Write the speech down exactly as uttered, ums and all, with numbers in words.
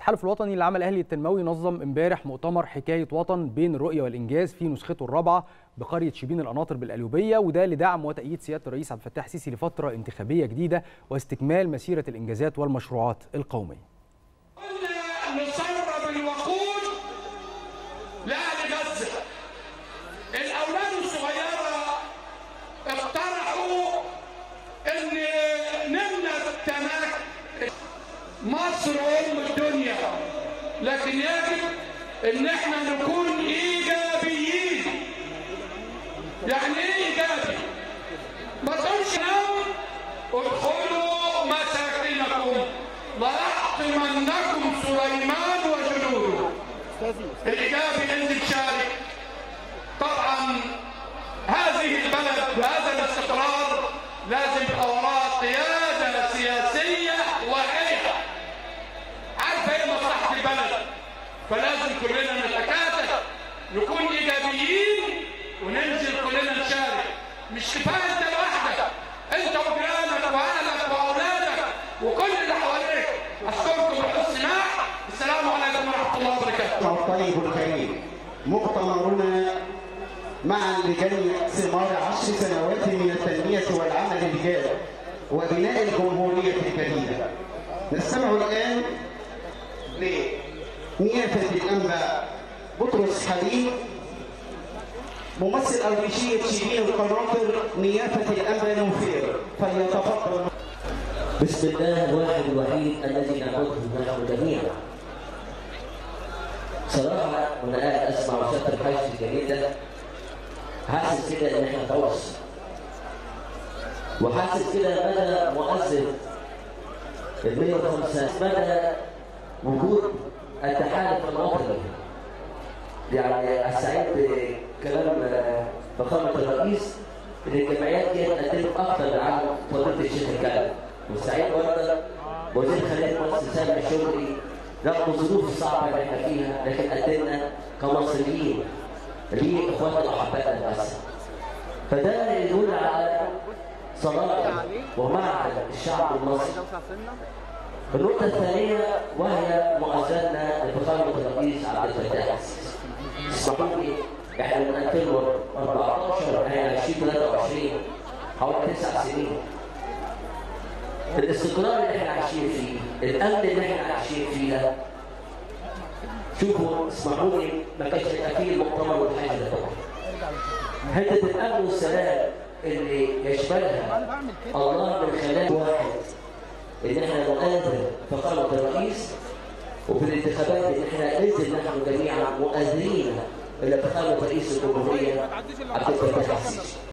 التحالف الوطني للعمل الأهلي التنموي نظم امبارح مؤتمر حكاية وطن بين الرؤية والإنجاز في نسخته الرابعة بقرية شبين القناطر بالقليوبية، وده لدعم وتأييد سيادة الرئيس عبد الفتاح السيسي لفترة انتخابية جديدة واستكمال مسيرة الإنجازات والمشروعات القومية. قلنا نسرب الوقود لأهل غزة. الأولاد الصغيرة اقترحوا إن نمنع التماك. مصر أم الدنيا، لكن يجب إن احنا نكون إيجابيين. يعني إيه إيجابي؟ ما تقولش نام ادخلوا مساكنكم ليحطمنكم سليمان وجنوده. الإيجابي إن تشارك. طبعا هذه البلد وهذا الاستقرار لازم يبقى وراه قيادة سياسية واعية عارفة ايه مصلحة البلد، فلازم كلنا نتكاتف نكون إيجابيين وننزل كلنا نشارك. مش كفاية انت لوحدك، انت وجيرانك واهلك واولادك وكل اللي حواليك. اشكركم بحسن سماع. السلام عليكم ورحمة الله وبركاته. الطيب الكريم، مؤتمرنا معا لجني ثمار عشر سنوات من التنمية والعمل الجاد وبناء الجمهورية الجديدة. نستمع الآن لنيافة الأنبا بطرس حليم ممثل أربشية شبين القناطر نيافة الأنبا نوفير، فليتفضل. بسم الله الواحد الوحيد الذي نعبده نحن جميعا. صراحة وأنا قاعد أسمع وشاف الحاجة الجميل ده حاسس كده إن إحنا توصل، وحاسس كده مدى مؤثر ال مية وخمسة، مدى وجود التحالف الوطني. يعني أستعين بكلام فخامة الرئيس إن الجمعيات دي قدمت أكثر عن فضيلة الشيخ الكلام، واستعين برضه وزير خارجية مصر سامح شكري رغم الظروف الصعبة اللي احنا فيها، لكن قدمنا كمصريين لإخواتنا وأحبائنا بس. فده يدل على صلاح ومعهد الشعب المصري. النقطة الثانية وهي مؤازاتنا لفخامة الرئيس عبد الفتاح السيسي. اسمحوا لي احنا من ألفين وأربعتاشر احنا ألفين وثلاثة وعشرين حوالي تسع سنين. الاستقرار اللي احنا عايشين فيه، الأمن اللي احنا عايشين فيه ده، شوفوا اسمحوا لي ما كانش يبقى فيه المؤتمر والحاجة ده طبعا. حتة الأمن والسلام اللي يشملها الله من خلال واحد إن احنا نؤازر فخامة الرئيس، وفي الانتخابات إن احنا ننزل نحن جميعا مؤازرين إلى فخامة رئيس الجمهورية عبد الفتاح السيسي.